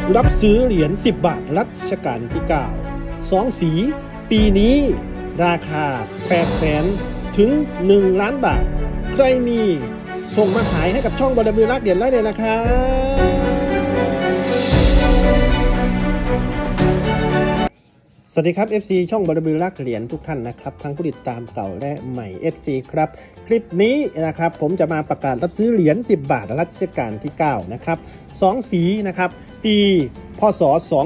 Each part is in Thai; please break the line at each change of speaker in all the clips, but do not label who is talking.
รับซื้อเหรียญ10 บาทรัชกาลที่9 2 สีปีนี้ราคา800,000 ถึง 1 ล้านบาทใครมีส่งมาขายให้กับช่องบรบือรักเหรียญได้เลยนะครับสวัสดีครับ FC ช่องบรบือรักเหรียญทุกท่านนะครับทั้งผู้ติดตามเก่าและใหม่ FC ครับคลิปนี้นะครับผมจะมาประกาศรับซื้อเหรียญ10 บาทรัชกาลที่9นะครับ2สีนะครับปีพศ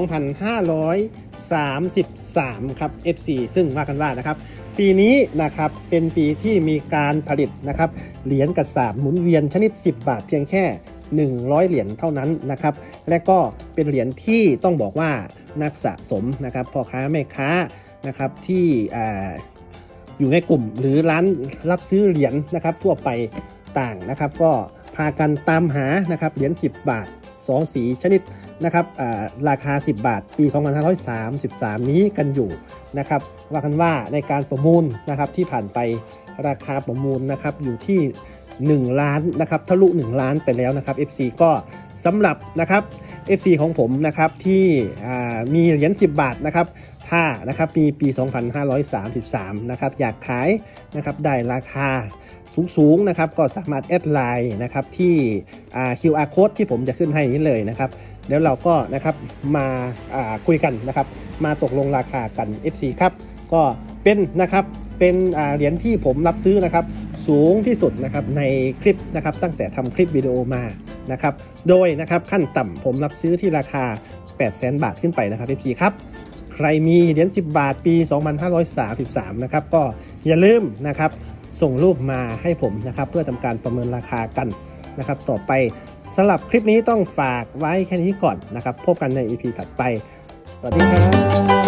2533 ครับ FC ซึ่งว่ากันว่านะครับปีนี้นะครับเป็นปีที่มีการผลิตนะครับเหรียญกระสาบหมุนเวียนชนิด10 บาทเพียงแค่100 เหรียญเท่านั้นนะครับและก็เป็นเหรียญที่ต้องบอกว่านักสะสมนะครับพ่อค้าแม่ค้านะครับที่อยู่ในกลุ่มหรือร้านรับซื้อเหรียญนะครับทั่วไปต่างนะครับก็พากันตามหานะครับเหรียญ10 บาท2 สีชนิดนะครับราคา10 บาทปี 2533 นี้กันอยู่นะครับว่ากันว่าในการประมูลนะครับที่ผ่านไปราคาประมูลนะครับอยู่ที่1 ล้านนะครับทะลุ1 ล้านไปแล้วนะครับ FC ก็สำหรับนะครับ FC ของผมนะครับที่มีเหรียญ10 บาทนะครับถ้านะครับมีปี 2533 นะครับอยากขายนะครับได้ราคาสูงนะครับก็สามารถแอดไลน์นะครับที่QR code ที่ผมจะขึ้นให้นี้เลยนะครับเดี๋ยวเราก็นะครับมาคุยกันนะครับมาตกลงราคากัน FC ครับก็เป็นนะครับเป็นเหรียญที่ผมรับซื้อนะครับสูงที่สุดนะครับในคลิปนะครับตั้งแต่ทำคลิปวิดีโอมานะครับโดยนะครับขั้นต่ำผมรับซื้อที่ราคา 800,000 บาทขึ้นไปนะครับ FC ครับใครมีเหรียญ10 บาทปี 2533 นะครับก็อย่าลืมนะครับส่งรูปมาให้ผมนะครับเพื่อทำการประเมินราคากันนะครับต่อไปสำหรับคลิปนี้ต้องฝากไว้แค่นี้ก่อนนะครับพบกันใน EP ถัดไปสวัสดีครับ